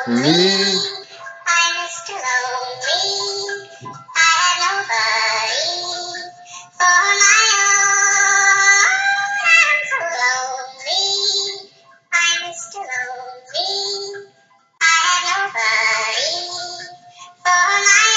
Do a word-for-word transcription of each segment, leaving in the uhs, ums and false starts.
Me? I'm Mister Lonely. I have nobody for my own. I'm so lonely. I'm Mister Lonely. I have nobody for my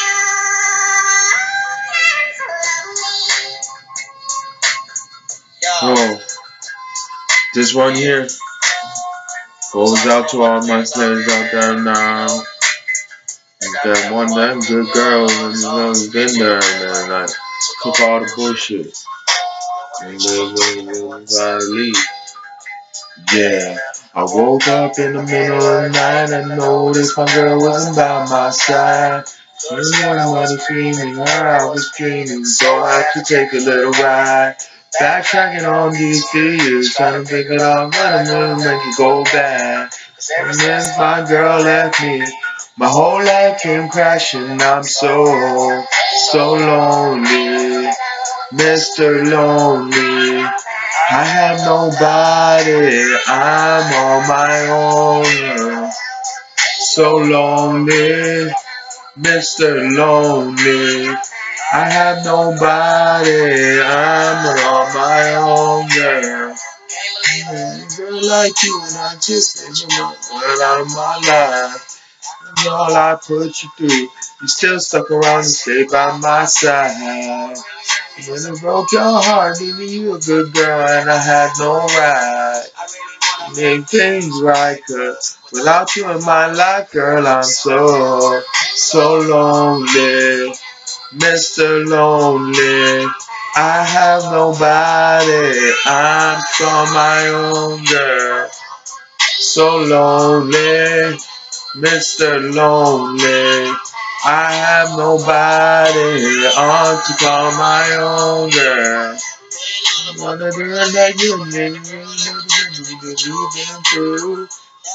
own. I'm so lonely. Whoa. This one here goes out to all my slaves out there now. That one damn good girl and you know been there, man. Like took all the bullshit and live with leave. Yeah. I woke up in the middle of the night and noticed my girl wasn't by my side. She was screaming, her I was dreaming, so I could take a little ride. Backtracking on these fears, trying to figure out what I'm gonna make it go bad. And then my girl left me. My whole life came crashing. I'm so, so lonely, Mister Lonely. I have nobody, I'm on my own. So lonely, Mister Lonely. I have nobody, I'm on my own, girl. Girl like you, and I just ain't no girl out of my life. And all I put you through, you still stuck around and stay by my side. When it broke your heart, leaving you a good girl, and I had no right to make things right, 'cause without you in my life, girl, I'm so, so lonely, Mister Lonely. I have nobody, I'm on my own, girl. So lonely, Mister Lonely. I have nobody on to call my own, girl. I wanna do it like you, nigga. You've been through.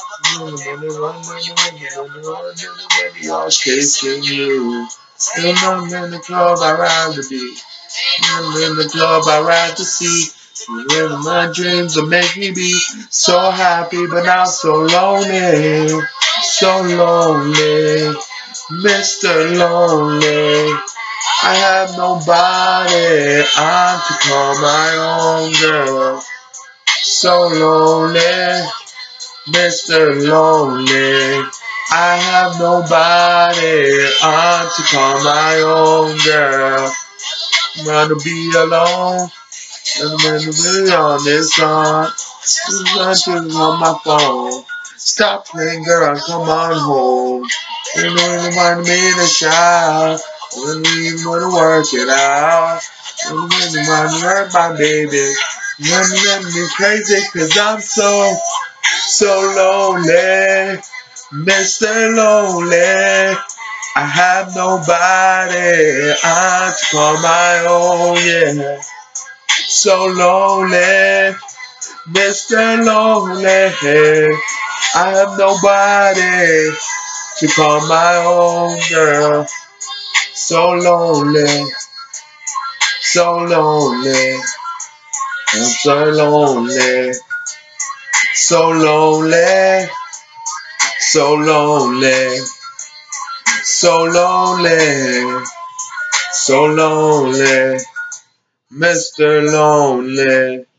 Y'all chasing you. Still I'm in the club, I ride the beat. I'm in the club, I ride the seat. You're in my dreams that make me be so happy, but now so lonely. So lonely, Mister Lonely. I have nobody, I'm to call my own, girl. So lonely, Mister Lonely. I have nobody, I'm to call my own, girl. I'm gonna be alone, I'm gonna be on this song. Just on my phone. Stop playing, girl, come on home. You know you remind me in the shower. When we even wanna work it out. When you remind me hurt my baby. When you let me crazy, 'cause I'm so, so lonely. Mister Lonely. I have nobody, I to call my own, yeah. So lonely, Mister Lonely. I have nobody to call my own, girl. So lonely, so lonely. I'm so lonely, so lonely, so lonely, so lonely, so lonely, Mister Lonely.